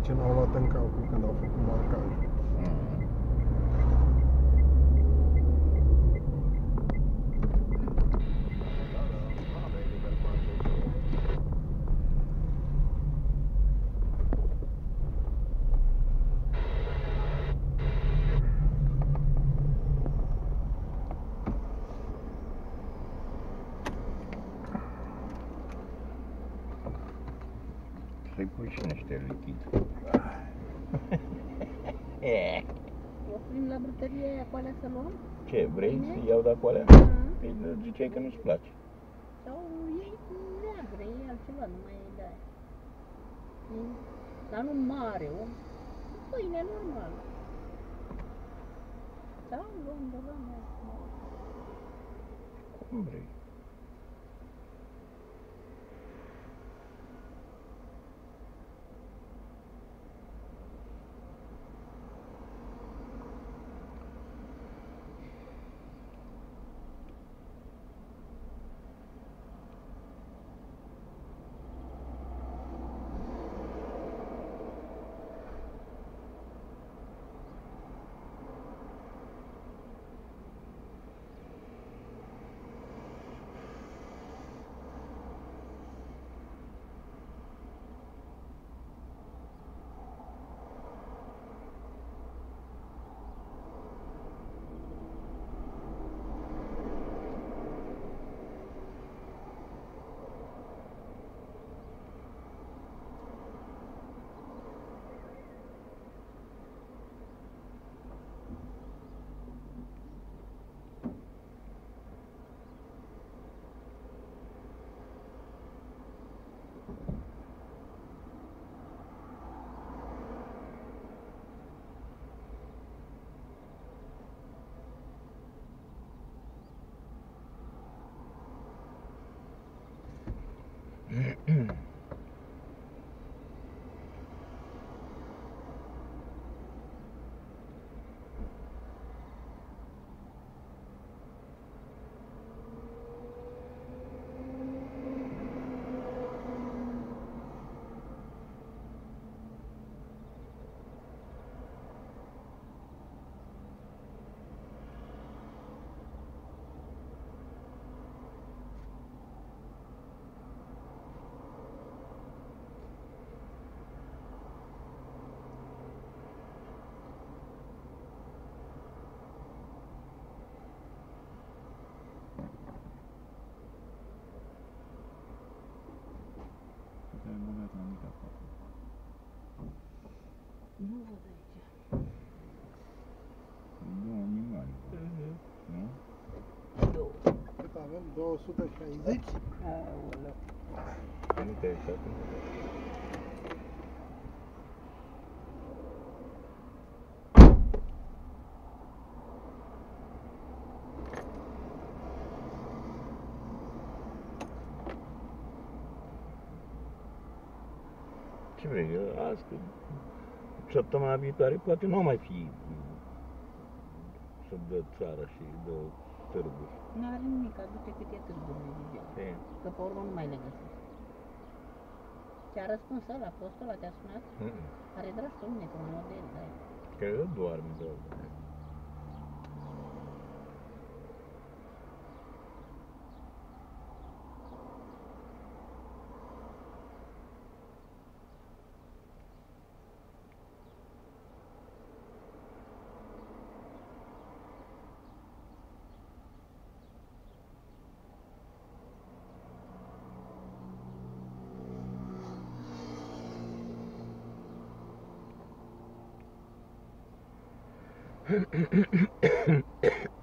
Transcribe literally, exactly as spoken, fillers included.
ce n-au luat în calcul când au făcut marcajul. Să-i pui și niște lichid. Oprim la brutăria aia cu alea să luăm? Ce, vrei să iau de alea? Păi ziceai că nu-ți place. Sau ei neagră, e altceva, nu mai e de aia. Dar nu mare, o pâine normală. Sau luăm de la mea. Cum vrei. Nu văd aici. Două milioane. Nu? Două. Cât avem? două sute șaizeci? Aoleu. Nu te-ai uitat? Ce vrei? Azi, săptămâna viitoare, poate nu mai fi să dă țara și dă târguri. N-are nimic, adu-te cât e târgul de E. că pe urmă nu mai le găsesc. Ți-a răspuns ăla, postul ăla te-a sunat? Mm. Are dragi pe mine, că un model, da. Cred că doarme, doar. Ahem.